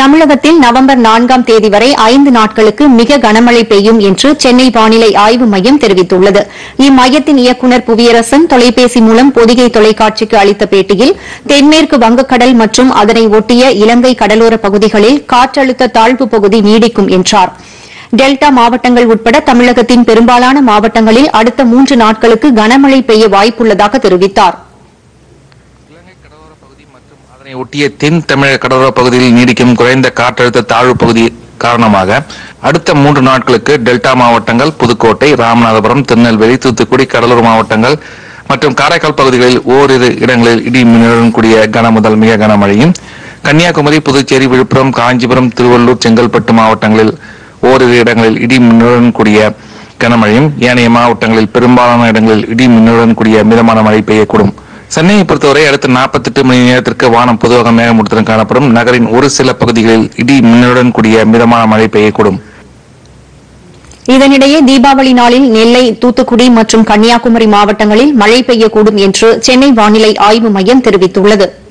தமிழகத்தில் நவம்பர் 4ஆம் தேதி வரை 5 நாட்களுக்கு மிக கனமழை பெய்யும் என்று சென்னை வானிலை ஆய்வு மையம் தெரிவித்துள்ளது. இம்மையத்தின் இயக்குநர் புவியரசன் தொலைபேசி மூலம் பொதிகை தொலைக்காட்சிக்கு அளித்த பேட்டியில் தென்மேற்கு வங்கக்கடல் மற்றும் அதனை ஒட்டிய இலங்கை கடலோர பகுதிகளில் காற்றழுத்த தாழ்வு பகுதி நீடிக்கும் என்றார். டெல்டா மாவட்டங்கள் உட்பட தமிழகத்தின் பெரும்பாலான மாவட்டங்களில் அடுத்த 3 நாட்களுக்கு கனமழை பெய்ய வாய்ப்புள்ளதாக தெரிவித்தார். அதனை ஒட்டிய தென் தமிழக கடலோர பகுதியில் நீடிக்கும் குறைந்த காற்றழுத்த தாழ்வு பகுதி காரணமாக அடுத்த 3 நாட்களுக்கு டெல்டா மாவட்டங்கள், புதுக்கோட்டை, ராமநாதபுரம், திருநெல்வேலி, தூத்துக்குடி, கடலூர் மாவட்டங்கள் மற்றும் காரைக்கால் பகுதிகளில் ஓரிரு இடங்களில் இடி மின்னலுடன் கூடிய கன முதல் மிக கனமழையும், கன்னியாகுமரி, புதுச்சேரி, விழுப்புரம், காஞ்சிபுரம், திருவள்ளூர், செங்கல்பட்டு மாவட்டங்களில் ஓரிரு இடங்களில் இடி மின்னலுடன் கூடிய கனமழையும், ஏனைய மாவட்டங்களில் பெரும்பாலான இடங்களில் இடி மின்னலுடன் கூடிய மிதமான மழை பெய்யக்கூடும். சென்னையை பொறுத்தவரை அடுத்த 48 மணி நேரத்திற்கு வானம் பொதுவாக மேகமூட்டத்துடன் காணப்படும். நகரின் ஒரு சில பகுதிகளில் இடி மின்னலுடன் கூடிய மிதமான மழை பெய்யக்கூடும். இதனிடையே தீபாவளி நாளில் நெல்லை, தூத்துக்குடி மற்றும் கன்னியாகுமரி மாவட்டங்களில் மழை பெய்யக்கூடும் என்று சென்னை வானிலை ஆய்வு மையம் தெரிவித்துள்ளது.